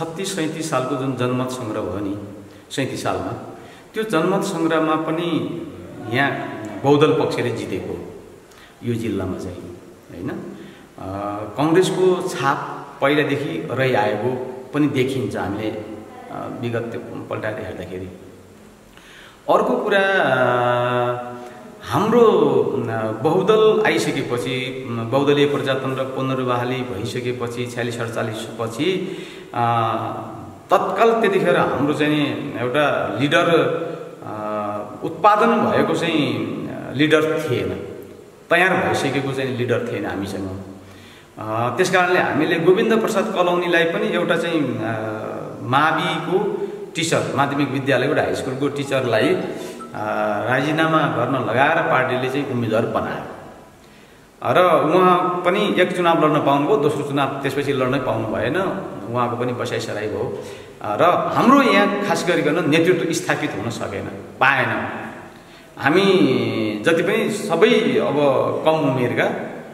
36-37 सालको जुन जनमत सङ्ग्रह भयो नि 37 सालमा, त्यो जनमत सङ्ग्रहमा पनि यहाँ बहुदल पक्षले जितेको यो जिल्लामा चाहिँ हैन। कांग्रेसको छाप पहिलादेखि रहिआएको पनि देखिन्छ हामीले विगत पल्टाएर हेर्दाखेरि। अर्को कुरा, हाम्रो बहुदल आइसकेपछि, बहुदलीय प्रजातन्त्र पुनर्बहाली भइसकेपछि 46-48 पछि तत्काल त्यतिखेर हाम्रो चाहिँ एउटा लिडर उत्पादन भएको चाहिँ लिडर थिएन, तयार भइसकेको चाहिँ लिडर थिएन हामीसँग। त्यसकारणले हामीले गोविन्द प्रसाद कलौनीलाई पनि एउटा चाहिँ माविको टिचर, माध्यमिक विद्यालयको हाई स्कुलको टिचरलाई राजीनामा गर्न लगाएर पार्टीले चाहिँ उम्मेदवार बनायो र उहाँ पनि एक चुनाव लड्न पाउनुभयो, दोस्रो चुनाव त्यसपछि लड्नै पाउनु भएन, उहाँको पनि बसाइसराई भयो र हाम्रो यहाँ खास गरिकन नेतृत्व स्थापित हुन सकेन, पाएन। हामी जति पनि सबै अब कम उमेरका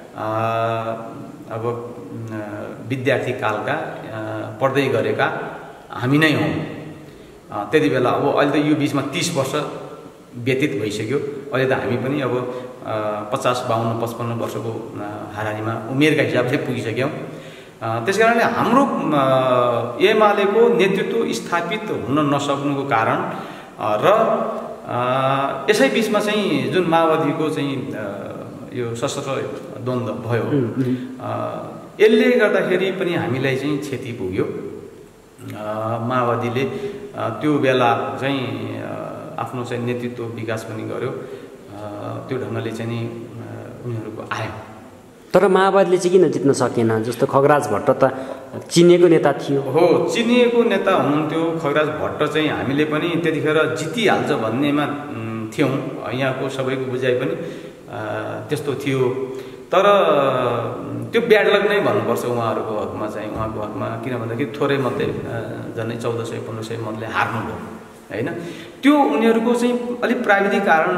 अब विद्यार्थी कालका पढ्दै गरेका हामी नै हौँ। त्यति बेला अब अहिले त यो बिचमा 30 वर्ष व्यतीत भइसक्यो, अहिले त हामी पनि अब 50, 52, 55 वर्षको हाराहारीमा उमेरका हिसाबले पुगिसक्यौँ। त्यसकारणले हाम्रो एमालेको नेतृत्व स्थापित हुन नसक्नुको कारण र यसै बिचमा चाहिँ जुन माओवादीको चाहिँ यो सशस्त्र द्वन्द्व भयो, यसले गर्दाखेरि पनि हामीलाई चाहिँ क्षति पुग्यो। माओवादीले त्यो बेला चाहिँ आफ्नो चाहिँ नेतृत्व विकास पनि गर्यो, त्यो ढङ्गले चाहिँ नि उनीहरूको आयो। तर माओवादीले चाहिँ किन जित्न सकेन? जस्तो खगराज भट्ट त चिनिएको नेता थियो। हो, चिनिएको नेता हुनुहुन्थ्यो खगराज भट्ट चाहिँ। हामीले पनि त्यतिखेर जितिहाल्छ भन्नेमा थियौँ, यहाँको सबैको बुझाइ पनि त्यस्तो थियो। तर त्यो ब्याड लक नै भन्नुपर्छ उहाँहरूको हकमा चाहिँ, उहाँको हकमा। किन भन्दाखेरि थोरै मतले झन्डै 1400-1500 मतले हार्नुभयो हैन। त्यो उनीहरूको चाहिँ अलिक प्राविधिक कारण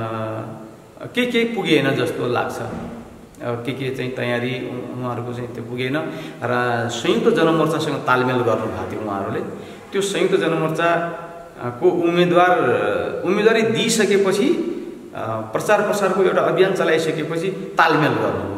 के पुगेन जस्तो लाग्छ, के चाहिँ तयारी उहाँहरूको चाहिँ त्यो पुगेन र संयुक्त जनमोर्चासँग तालमेल गर्नुभएको थियो उहाँहरूले। त्यो संयुक्त जनमोर्चाको उम्मेदवारी दिइसकेपछि, प्रचार प्रसारको एउटा अभियान चलाइसकेपछि तालमेल गर्नुभयो।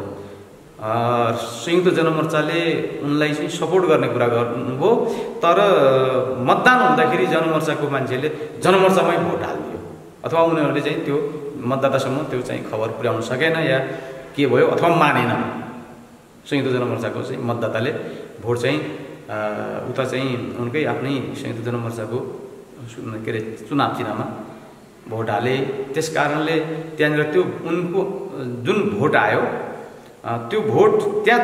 संयुक्त जनमोर्चाले उनलाई चाहिँ सपोर्ट गर्ने कुरा गर्नुभयो, तर मतदान हुँदाखेरि जनमोर्चाको मान्छेले जनमोर्चामै भोट हालिदियो, अथवा उनीहरूले चाहिँ त्यो मतदातासम्म त्यो चाहिँ खबर पुर्याउन सकेन या के भयो, अथवा मानेन। संयुक्त जनमोर्चाको चाहिँ मतदाताले भोट चाहिँ उता चाहिँ उनकै आफ्नै संयुक्त जनमोर्चाको के अरे चुनाव चिन्हमा भोट हाले। त्यस कारणले त्यहाँनिर त्यो उनको जुन भोट आयो, त्यो भोट त्यहाँ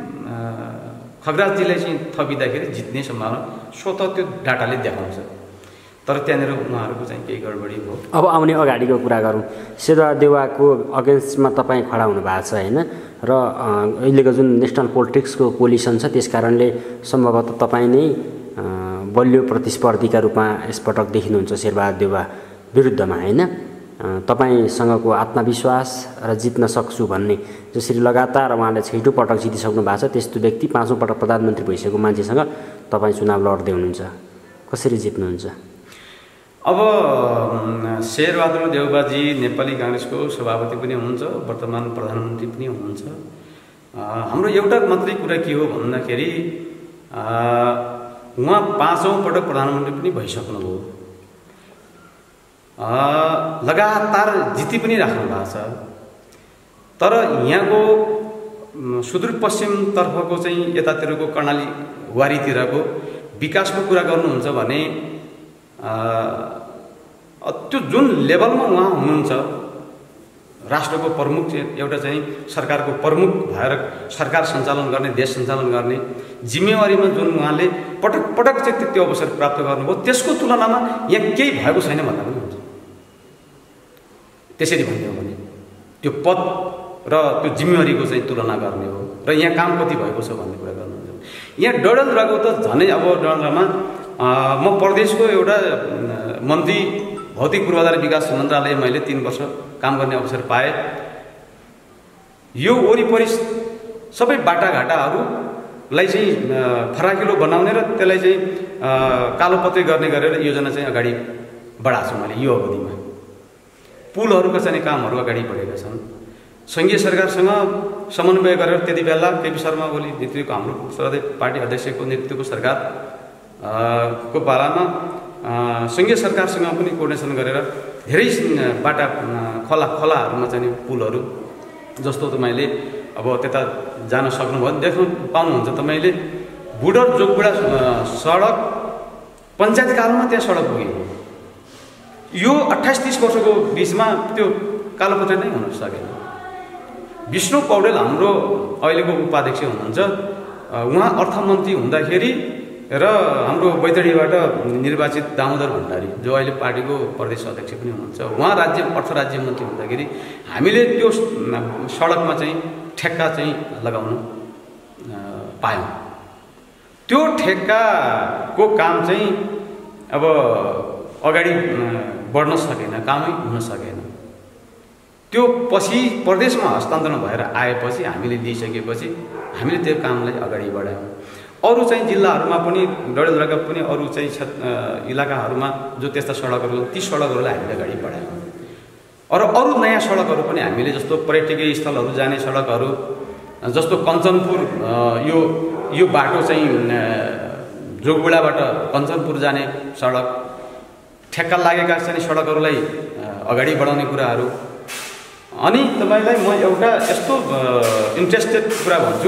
खगराजजीलाई चाहिँ थपिँदाखेरि जित्ने सम्भावना स्वतः त्यो डाटाले देखाउँछ। तर त्यहाँनिर उहाँहरूको चाहिँ केही गडबडी भयो। अब आउने अगाडिको कुरा गरौँ। शेरबहादुर देउवाको अगेन्स्टमा तपाईँ खडा हुनु भएको छ हैन, र अहिलेको जुन नेसनल पोलिटिक्सको कोलिसन छ त्यस कारणले सम्भवतः तपाईँ नै बलियो प्रतिस्पर्धीका रूपमा यसपटक देखिनुहुन्छ शेरबहादुर देउवा विरुद्धमा हैन। तपाईसँगको आत्मविश्वास र जित्न सक्छु भन्ने, जसरी लगातार उहाँले 6 पटक जितिसक्नु भएको छ, त्यस्तो व्यक्ति 5औं पटक प्रधानमन्त्री भइसकेको मान्छेसँग तपाईँ चुनाव लड्दै हुनुहुन्छ, कसरी जित्नुहुन्छ? अब शेरबहादुर देउवाजी नेपाली कांग्रेसको सभापति पनि हुनुहुन्छ, वर्तमान प्रधानमन्त्री पनि हुनुहुन्छ। हाम्रो एउटा मात्रै कुरा के हो भन्दाखेरि उहाँ 5औं पटक प्रधानमन्त्री पनि भइसक्नुभयो, लगातार जिति पनि राख्नु भएको छ। तर यहाँको सुदूरपश्चिमतर्फको चाहिँ यतातिरको कर्णाली वारीतिरको विकासको कुरा गर्नुहुन्छ भने त्यो जुन लेभलमा उहाँ हुनुहुन्छ, राष्ट्रको प्रमुख एउटा चाहिँ सरकारको प्रमुख भएर सरकार सञ्चालन गर्ने, देश सञ्चालन गर्ने जिम्मेवारीमा जुन उहाँले पटक पटक चाहिँ त्यो अवसर प्राप्त गर्नुभयो, त्यसको तुलनामा यहाँ केही भएको छैन भन्दा पनि हुन्छ। त्यसरी भन्ने हो भने त्यो पद र त्यो जिम्मेवारीको चाहिँ तुलना गर्ने हो, र यहाँ काम कति भएको छ भन्ने कुरा गर्नुहुन्छ। यहाँ डडेलधुराको त झनै, अब डडेलधुरामा म प्रदेशको एउटा मन्त्री भौतिक पूर्वाधार विकास मन्त्रालय मैले 3 वर्ष काम गर्ने अवसर पाएँ। यो वरिपरि सबै बाटाघाटाहरू लाई चाहिँ फराकिलो बनाउने र त्यसलाई चाहिँ कालोपत्रे गर्ने गरेर योजना चाहिँ अगाडि बढाएको छु मैले यो अवधिमा। पुलहरूका चाहिँ कामहरू अगाडि बढेका छन्। सङ्घीय सरकारसँग समन्वय गरेर त्यति बेला केपी शर्मा ओली नेतृत्वको हाम्रो सर्वोदय पार्टी अध्यक्षको नेतृत्वको सरकार को पालामा सङ्घीय सरकारसँग पनि कोर्डिनेसन गरेर धेरै बाटा खोलाहरूमा चाहिँ पुलहरू जस्तो तपाईँले अब त्यता जान सक्नुभयो देख्नु पाउनुहुन्छ तपाईँले बुडर जोगबुढा सडक पञ्चायतकालमा त्यहाँ सडक पुग्यो। यो 28-30 वर्षको बिचमा त्यो कालोपत्रे नै हुन सकेन। विष्णु पौडेल हाम्रो अहिलेको उपाध्यक्ष हुनुहुन्छ, उहाँ अर्थमन्त्री हुँदाखेरि र हाम्रो बैतडीबाट निर्वाचित दामोदर भण्डारी जो अहिले पार्टीको प्रदेश अध्यक्ष पनि हुनुहुन्छ, उहाँ अर्थ राज्य मन्त्री हुँदाखेरि हामीले त्यो सडकमा चाहिँ ठेक्का चाहिँ लगाउन पायौँ। त्यो ठेक्काको काम चाहिँ अब अगाडि बढ्न सकेन, कामै हुन सकेन। त्यो पछि प्रदेशमा हस्तान्तरण भएर आएपछि हामीले लिइसकेपछि हामीले त्यो कामलाई अगाडि बढायौँ। अरू चाहिँ जिल्लाहरूमा पनि डडेलधुराका पनि अरू चाहिँ इलाकाहरूमा जो त्यस्ता सडकहरू ती सडकहरूलाई हामीले अगाडि बढायौँ। अरू नयाँ सडकहरू पनि हामीले जस्तो पर्यटकीय स्थलहरू जाने सडकहरू जस्तो कञ्चनपुर यो बाटो चाहिँ जोगबुढाबाट कञ्चनपुर जाने सडक, ठेक्का लागेका चाहिँ सडकहरूलाई अगाडि बढाउने कुराहरू। अनि तपाईँलाई म एउटा यस्तो इन्ट्रेस्टेड कुरा भन्छु,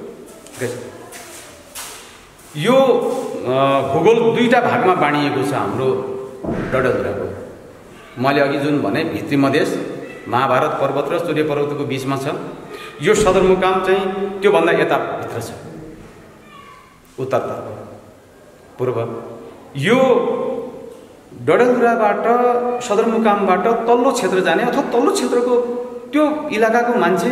यो भूगोल दुईटा भागमा बाँडिएको छ हाम्रो डडेलधुराको। मैले अघि जुन भने भित्री मधेस महाभारत पर्वत र सूर्य पर्वतको बिचमा छ। यो सदरमुकाम चाहिँ त्योभन्दा यता भित्र छ, उत्तरतर्फ पूर्व। यो डडेलधुराबाट सदरमुकामबाट तल्लो क्षेत्र जाने अथवा तल्लो क्षेत्रको त्यो इलाकाको मान्छे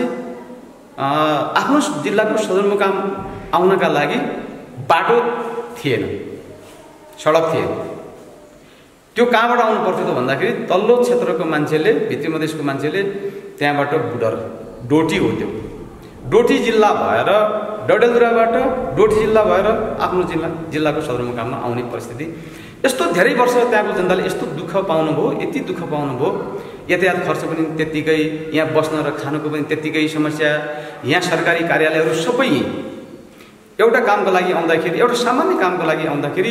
आफ्नो जिल्लाको सदरमुकाम आउनका लागि बाटो थिएन, सडक थिएन। त्यो कहाँबाट आउनु पर्थ्यो त भन्दाखेरि तल्लो क्षेत्रको मान्छेले, भित्री मधेसको मान्छेले त्यहाँबाट बुडर डोटी हो, त्यो डोटी जिल्ला भएर डडेलधुराबाट डोटी जिल्ला भएर आफ्नो जिल्लाको सदरमुकाममा आउने परिस्थिति। यस्तो धेरै वर्ष त्यहाँको जनताले यस्तो दुःख पाउनुभयो, यति दुःख पाउनुभयो, यातायात खर्च पनि त्यत्तिकै, यहाँ बस्न र खानुको पनि त्यत्तिकै समस्या, यहाँ सरकारी कार्यालयहरू सबै एउटा कामको लागि आउँदाखेरि, एउटा सामान्य कामको लागि आउँदाखेरि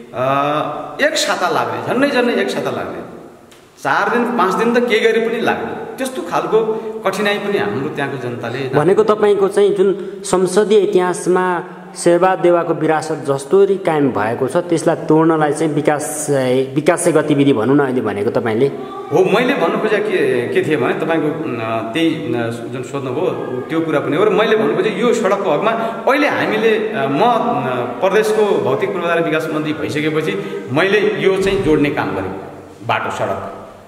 एक साता लाग्ने, झन्डै एक साता लाग्ने, 4 दिन 5 दिन त केही गरे पनि लाग्ने, त्यस्तो खालको कठिनाइ पनि हाम्रो त्यहाँको जनताले भनेको। तपाईँको चाहिँ जुन संसदीय इतिहासमा शेरबहादेवाको विरासत जसरी कायम भएको छ त्यसलाई तोड्नलाई चाहिँ विकासे गतिविधि भनौँ न अहिले भनेको तपाईँले हो। मैले भन्नु खोजेको के थिएँ भने तपाईँको त्यही जुन सोध्नुभयो त्यो कुरा पनि हो। र मैले भन्नु खोजेँ यो सडकको हकमा अहिले हामीले म प्रदेशको भौतिक पूर्वाधार विकास मन्त्री भइसकेपछि मैले यो चाहिँ जोड्ने काम गरेँ। बाटो सडक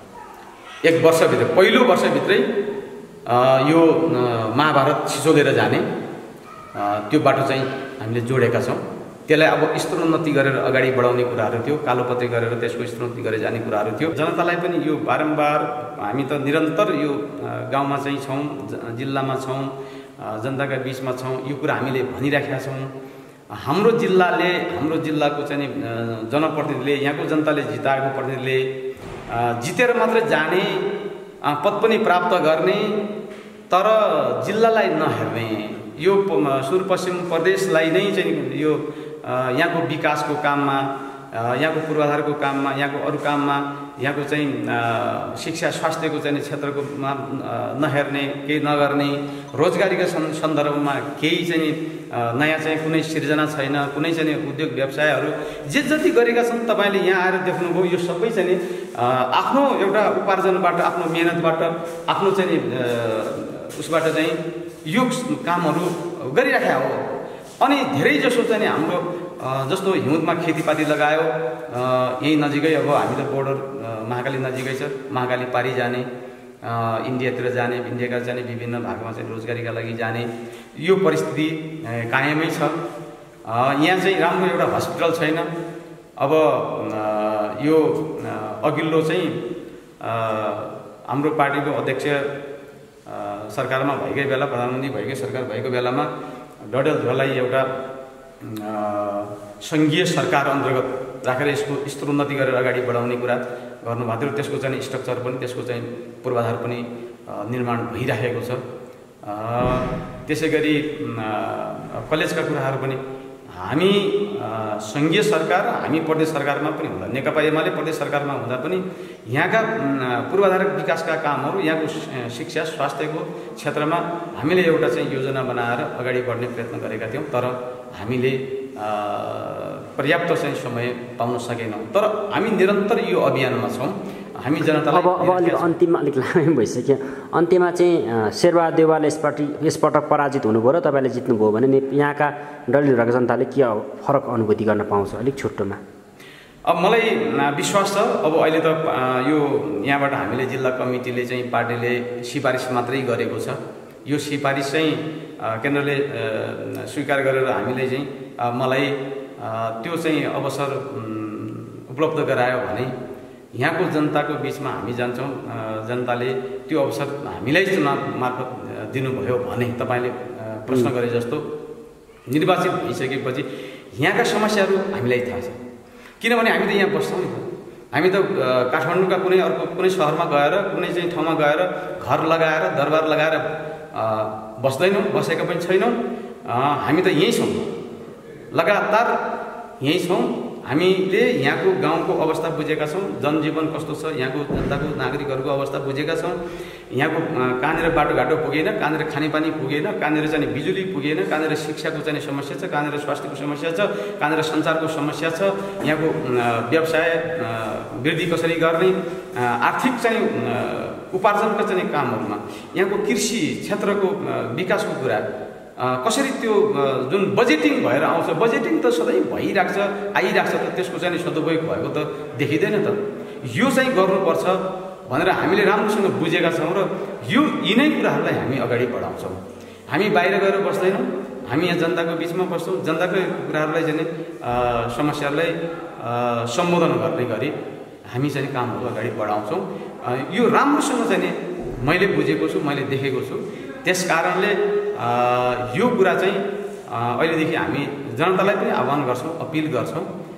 1 वर्षभित्र, पहिलो वर्षभित्रै यो महाभारत सिसोलेर जाने त्यो बाटो चाहिँ हामीले जोडेका छौँ। त्यसलाई अब स्तरोन्नति गरेर अगाडि बढाउने कुराहरू थियो, कालोपत्रे गरेर त्यसको स्तरोन्नति गरेर जाने कुराहरू थियो। जनतालाई पनि यो बारम्बार हामी त निरन्तर यो गाउँमा चाहिँ छौँ, जिल्लामा छौँ, जनताका बिचमा छौँ, यो कुरा हामीले भनिराखेका छौँ। हाम्रो जिल्लाको चाहिँ जनप्रतिनिधिले, यहाँको जनताले जिताएको प्रतिनिधिले जितेर मात्र जाने, पद पनि प्राप्त गर्ने तर जिल्लालाई नहेर्ने, यो सुदूरपश्चिम प्रदेशलाई नै चाहिँ यो यहाँको विकासको काममा, यहाँको पूर्वाधारको काममा, यहाँको अरू काममा, यहाँको चाहिँ शिक्षा स्वास्थ्यको चाहिँ क्षेत्रको नहेर्ने, केही नगर्ने, रोजगारीका सन्दर्भमा केही चाहिँ नयाँ चाहिँ कुनै सिर्जना छैन, कुनै चाहिँ उद्योग व्यवसायहरू जे जति गरेका छन् तपाईँले यहाँ आएर देख्नुभयो। यो सबै चाहिँ आफ्नो एउटा उपार्जनबाट, आफ्नो मेहनतबाट, आफ्नो चाहिँ उसबाट चाहिँ यो कामहरू गरिराखेका हो। अनि धेरै जसो चाहिँ हाम्रो जस्तो हिउँदमा खेतीपाती लगायो, यही नजिकै अब हामी त बोर्डर महाकाली नजिकै छ, महाकाली पारी जाने, इन्डियातिर जाने, इन्डियाका जाने, विभिन्न भागमा चाहिँ रोजगारीका लागि जाने यो परिस्थिति कायमै छ। यहाँ चाहिँ राम्रो एउटा हस्पिटल छैन। अब यो अघिल्लो चाहिँ हाम्रो पार्टीको अध्यक्ष सरकारमा भएकै बेला, प्रधानमन्त्री भएकै सरकार भएको बेलामा डडेलधुरालाई एउटा सङ्घीय सरकार अन्तर्गत राखेर यसको स्तरोन्नति गरेर अगाडि बढाउने कुरा गर्नुभएको थियो। त्यसको चाहिँ स्ट्रक्चर पनि त्यसको चाहिँ पूर्वाधार पनि निर्माण भइरहेको छ। त्यसै गरी कलेजका कुराहरू पनि हामी सङ्घीय सरकार हामी प्रदेश सरकारमा पनि हुँदा नेकपा एमाले प्रदेश सरकारमा हुँदा पनि यहाँका पूर्वाधार विकासका कामहरू यहाँको शिक्षा स्वास्थ्यको क्षेत्रमा हामीले एउटा चाहिँ योजना बनाएर अगाडि बढ्ने प्रयत्न गरेका थियौँ। तर हामीले पर्याप्त चाहिँ समय पाउन सकेनौँ। तर हामी निरन्तर यो अभियानमा छौँ। हामी जनतालाई अब अलिक अन्तिममा अलिक लामै भइसक्यो। अन्त्यमा चाहिँ शेरबहादुर देउवाले यसपटक पराजित हुनुभयो र तपाईँले जित्नुभयो भने यहाँका डडेलधुराको जनताले के फरक अनुभूति गर्न पाउँछ अलिक छुट्टोमा? अब मलाई विश्वास छ। अब अहिले त यो यहाँबाट हामीले जिल्ला कमिटीले चाहिँ पार्टीले सिफारिस मात्रै गरेको छ। यो सिफारिस चाहिँ केन्द्रले स्वीकार गरेर हामीले चाहिँ मलाई त्यो चाहिँ अवसर उपलब्ध गरायो भने यहाँको जनताको बिचमा हामी जान्छौँ। जनताले त्यो अवसर हामीलाई चुनाव मार्फत दिनुभयो भने तपाईँले प्रश्न गरे जस्तो निर्वाचित भइसकेपछि यहाँका समस्याहरू हामीलाई थाहा छ। किनभने हामी त यहाँ बस्छौँ नि। हामी त काठमाडौँका कुनै अर्को कुनै सहरमा गएर कुनै चाहिँ ठाउँमा गएर घर लगाएर दरबार लगाएर बस्दैनौँ, बसेका पनि छैनौँ। हामी त यहीँ छौँ, लगातार यहीँ छौँ। हामीले यहाँको गाउँको अवस्था बुझेका छौँ, जनजीवन कस्तो छ, यहाँको जनताको नागरिकहरूको अवस्था बुझेका छौँ। यहाँको कहाँनिर बाटोघाटो पुगेन, कहाँनिर खानेपानी पुगेन, कहाँनिर चाहिँ बिजुली पुगेन, कहाँनिर शिक्षाको चाहिँ समस्या छ, कहाँनिर स्वास्थ्यको समस्या छ, कहाँनिर सञ्चारको समस्या छ, यहाँको व्यवसाय वृद्धि कसरी गर्ने, आर्थिक चाहिँ उपार्जनका चाहिँ कामहरूमा यहाँको कृषि क्षेत्रको विकासको कुरा कसरी त्यो जुन बजेटिङ भएर आउँछ, बजेटिङ त सधैँ भइरहेको छ आइरहेको छ, त त्यसको चाहिँ सदुपयोग भएको त देखिँदैन त। यो चाहिँ गर्नुपर्छ भनेर हामीले राम्रोसँग बुझेका छौँ र यिनै कुराहरूलाई हामी अगाडि बढाउँछौँ। हामी बाहिर गएर बस्दैनौँ, हामी यहाँ जनताको बिचमा बस्छौँ। जनताको कुराहरूलाई चाहिँ समस्याहरूलाई सम्बोधन गर्ने गरी हामी चाहिँ कामहरू अगाडि बढाउँछौँ। यो राम्रोसँग चाहिँ मैले बुझेको छु, मैले देखेको छु। त्यस कारणले यो कुरा चाहिँ अहिलेदेखि हामी जनतालाई पनि आह्वान गर्छौँ, अपिल गर्छौँ